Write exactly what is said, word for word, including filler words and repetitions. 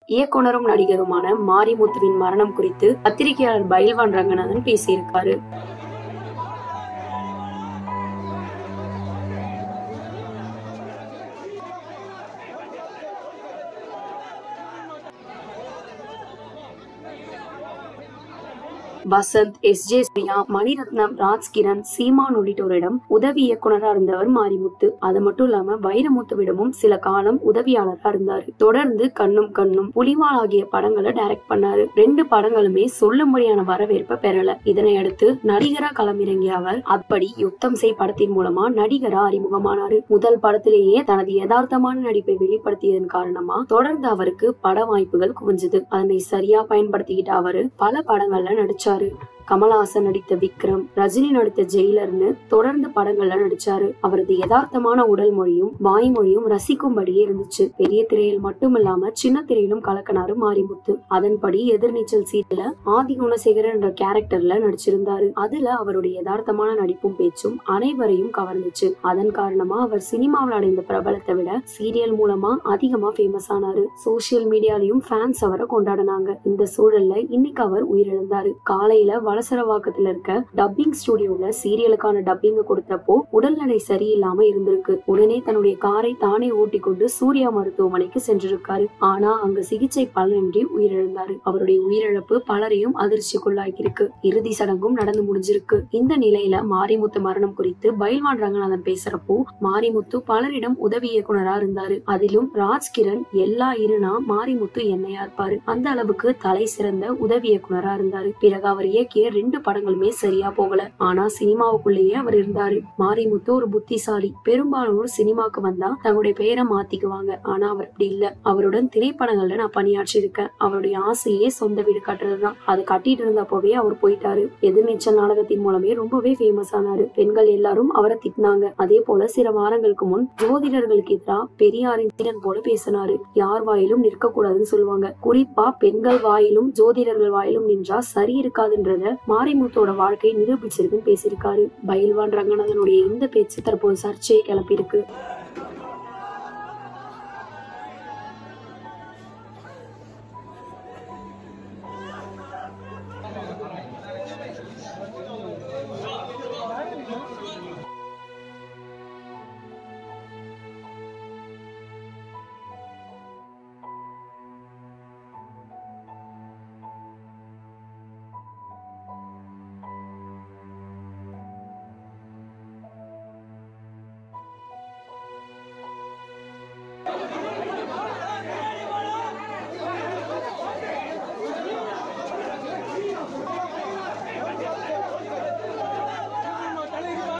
இயக்குனரும் நடிகருமான மாரிமுத்துவின் மரணம் குறித்து பத்திரிகையாளர் பயில்வான் ரங்கநாதன் பேசியிருக்காரு. வசந்த், எஸ் ஜே சூர்யா, மணிரத்னம், ராஜ்கிரண், சீமான் உள்ளிட்டோரிடம் உதவி இயக்குனரா இருந்தவர் மாரிமுத்து. அது மட்டும் இல்லாம வைரமுத்துவிடமும் சில காலம் உதவியாளரா இருந்தாரு. தொடர்ந்து கண்ணும் கண்ணும், புலிவால் ஆகிய படங்களை டைரக்ட் பண்ணாரு. ரெண்டு படங்களுமே சொல்லும்படியான வரவேற்பை பெறல. இதனை அடுத்து நடிகரா களமிறங்கிய அவர் அப்படி யுத்தம் செய் படத்தின் மூலமா நடிகரா அறிமுகமானாரு. முதல் படத்திலேயே தனது யதார்த்தமான நடிப்பை வெளிப்படுத்தியதன் காரணமா தொடர்ந்து அவருக்கு பட வாய்ப்புகள் குவிஞ்சது. அதனை சரியா பயன்படுத்திக்கிட்ட அவரு பல படங்கள்ல நடிச்சாரு. கமலஹாசன் நடித்த விக்ரம், ரஜினி நடித்த ஜெயிலர்னு தொடர்ந்து படங்கள்ல நடிச்சாரு. அவரது யதார்த்தமான உடல் மொழியும் வாய்மொழியும் ரசிக்கும்படியே இருந்துச்சு. பெரிய திரையில் மட்டும் இல்லாம சின்ன திரையிலும் கலக்கனாரு மாரிமுத்து. அதன்படி எதிர்நீச்சல் சீட்ல ஆதி குணசேகரன் என்ற கேரக்டர்ல நடிச்சிருந்தாரு. அதுல அவருடைய யதார்த்தமான நடிப்பும் பேச்சும் அனைவரையும் கவர்ந்துச்சு. அதன் காரணமா அவர் சினிமாவில் அடைந்த பிரபலத்தை விட சீரியல் மூலமா அதிகமா ஃபேமஸ் ஆனாரு. சோசியல் மீடியாலையும் ஃபேன்ஸ் அவரை கொண்டாடினாங்க. இந்த சூழல்ல இன்னைக்கு அவர் உயிரிழந்தாரு. காலையில வலசரவாக்கத்துல இருக்க டப்பிங் ஸ்டுடியோல சீரியலுக்கான டப்பிங் கொடுத்தப்போ உடல்நிலை சரியில்லாம இருந்திருக்கு. உடனே தன்னுடைய காரை தானே ஓட்டி கொண்டு சூர்யா மருத்துவமனைக்கு சென்றிருக்காரு. ஆனா அங்க சிகிச்சை பலனின்றி உயிரிழந்தாரு. அவருடைய உயிரிழப்பு பலரையும் அதிர்ச்சிக்குள்ளாக்கியிருக்கு. இறுதி சடங்கும் நடந்து முடிஞ்சிருக்கு. இந்த நிலையில மாரிமுத்து மரணம் குறித்து பயில்வான் ரங்கநாதன் பேசுறப்போ மாரிமுத்து பலரிடம் உதவி இயக்குனரா இருந்தாரு. அதிலும் ராஜ்கிரண் எல்லா இருனா மாரிமுத்து என்னையா இருப்பாரு. அந்த அளவுக்கு தலை சிறந்த உதவி இயக்குனரா இருந்தாரு. பிறகு அவர் இயக்கிய ரெண்டு படங்களுமே சரியா போகல. ஆனா சினிமாவுக்குள்ளேயே அவர் இருந்தாரு. மாரிமுத்து ஒரு புத்திசாலி. பெரும்பாலும் சினிமாக்கு வந்தா தன்னுடைய பெயரை மாத்திக்குவாங்க. ஆனா அவர் அப்படி இல்ல. அவருடன் திரைப்படங்கள்ல நான் பணியாற்றி இருக்கேன். அவருடைய ஆசையே சொந்த வீடு கட்டுறதுதான். அதை கட்டிட்டு இருந்தப்பவே அவர் போயிட்டாரு. எதிர்நீச்சல் நாடகத்தின் மூலமே ரொம்பவே ஃபேமஸ் ஆனாரு. பெண்கள் எல்லாரும் அவரை திட்டினாங்க. அதே போல சில வாரங்களுக்கு முன் ஜோதிடர்களுக்கு எதிராக பெரியாரின் திறன் போல பேசினாரு. யார் வாயிலும் நிற்க கூடாதுன்னு சொல்லுவாங்க. குறிப்பா பெண்கள் வாயிலும் ஜோதிடர்கள் வாயிலும் நின்றா சரி இருக்காதுன்றத மாரிமுத்தோட வாழ்க்கை நிரூபிச்சிருக்குன்னு பேசியிருக்காரு. பயில்வான் ரங்கநாதனுடைய இந்த பேச்சு தற்போது சர்ச்சையை கிளப்பி இருக்கு.